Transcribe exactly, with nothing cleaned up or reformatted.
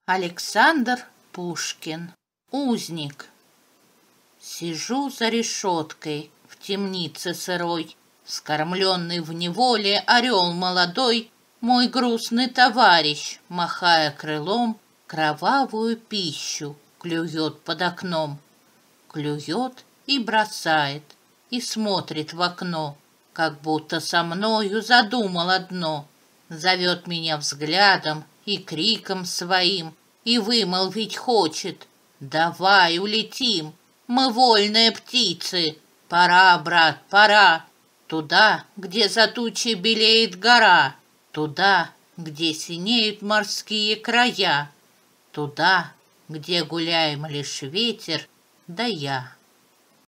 Александр Пушкин. Узник. Сижу за решеткой в темнице сырой, скормленный в неволе орел молодой, мой грустный товарищ, махая крылом, кровавую пищу клюет под окном. Клюет и бросает, и смотрит в окно, как будто со мною задумал одно. Зовет меня взглядом и криком своим, и вымолвить хочет: «Давай улетим, мы вольные птицы, пора, брат, пора, туда, где за тучей белеет гора, туда, где синеют морские края, туда, где гуляем лишь ветер да я».